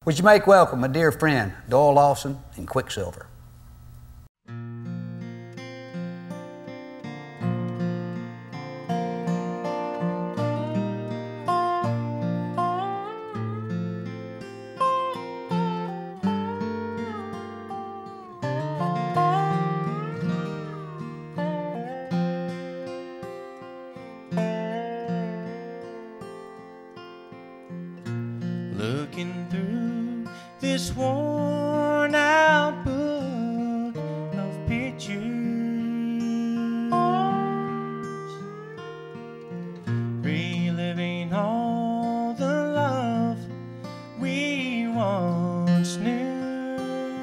Would you make welcome my dear friend, Doyle Lawson in Quicksilver. Looking through this worn-out book of pictures, reliving all the love we once knew.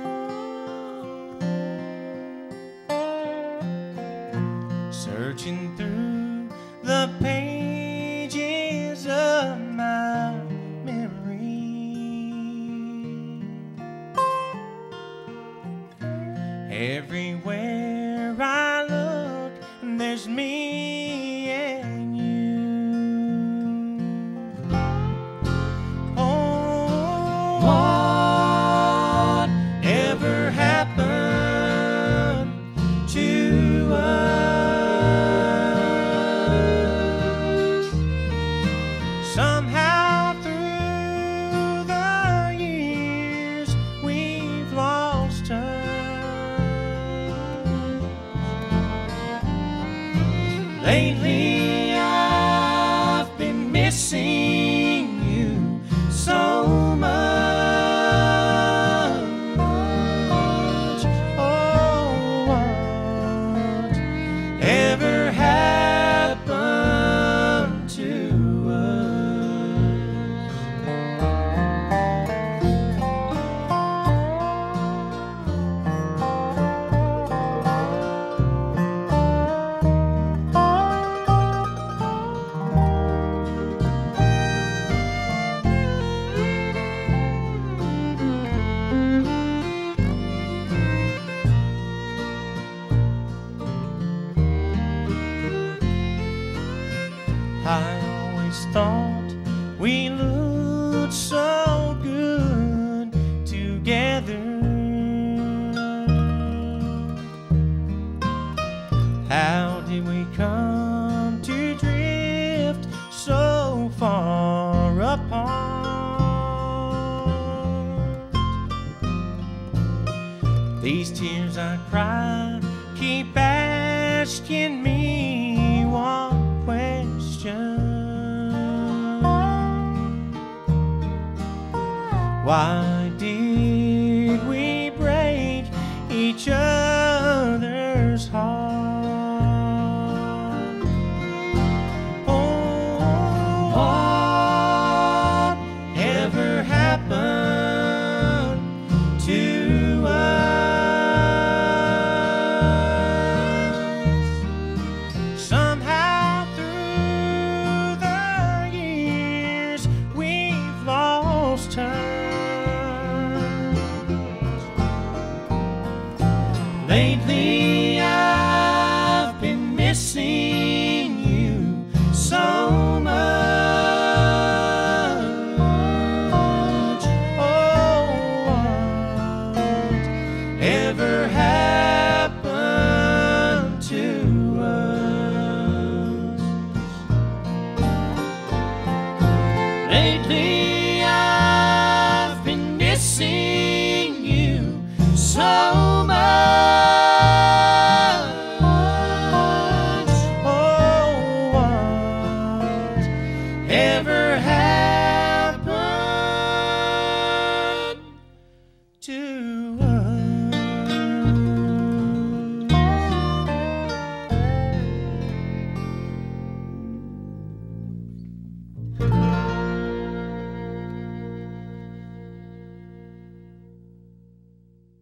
Searching through the pages of my everywhere I look, there's me and you. Oh, whatever happened to us? Somehow through the years we've lost touch. Lately I've been missing you so much. Oh, whatever happened to I always thought we looked so good together. How did we come to drift so far apart? These tears I cry keep asking me one question: why did we break each other's heart? Oh, whatever happened to us? Somehow through the years we've lost touch. Lately I've been missing you so much. Oh, whatever happened to us? Lately I've been missing you so much. Ever happened to